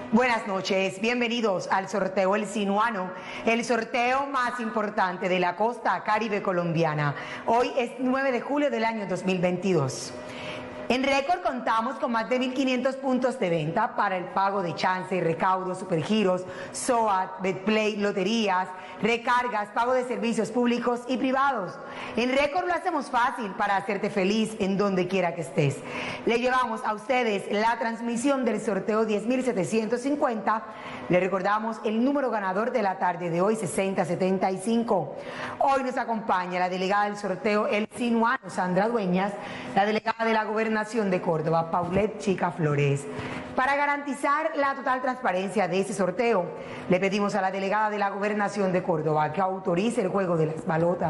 Buenas noches, bienvenidos al sorteo El Sinuano, el sorteo más importante de la costa caribe colombiana. Hoy es 9 de julio del año 2022. En récord contamos con más de 1.500 puntos de venta para el pago de chance y recaudo, supergiros, SOAT, Betplay, loterías, recargas, pago de servicios públicos y privados. En récord lo hacemos fácil para hacerte feliz en donde quiera que estés. Le llevamos a ustedes la transmisión del sorteo 10.750. Le recordamos el número ganador de la tarde de hoy, 6075. Hoy nos acompaña la delegada del sorteo El Sinuano, Sandra Dueñas, la delegada de la Gobernación de Córdoba, Paulette Chica Flores. Para garantizar la total transparencia de ese sorteo, le pedimos a la delegada de la Gobernación de Córdoba que autorice el juego de las balotas.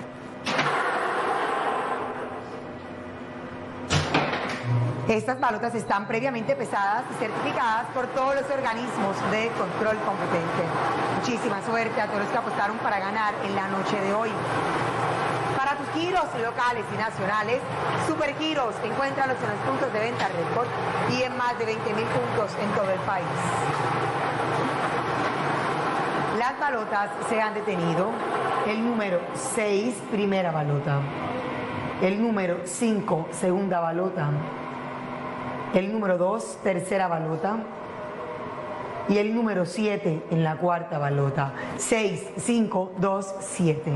Estas balotas están previamente pesadas y certificadas por todos los organismos de control competente. Muchísima suerte a todos los que apostaron para ganar en la noche de hoy. Para tus giros locales y nacionales, Supergiros, encuéntralos en los puntos de venta récord y en más de 20.000 puntos en todo el país. Las balotas se han detenido. El número 6, primera balota. El número 5, segunda balota. El número 2, tercera balota. Y el número 7 en la cuarta balota. 6, 5, 2, 7.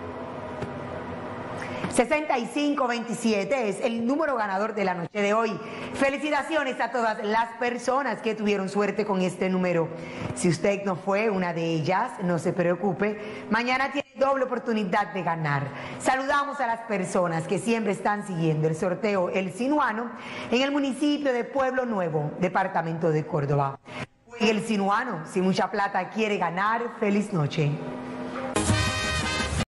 6527 es el número ganador de la noche de hoy. Felicitaciones a todas las personas que tuvieron suerte con este número. Si usted no fue una de ellas, no se preocupe. Mañana tiene doble oportunidad de ganar. Saludamos a las personas que siempre están siguiendo el sorteo El Sinuano en el municipio de Pueblo Nuevo, departamento de Córdoba. El Sinuano, si mucha plata quiere ganar, feliz noche.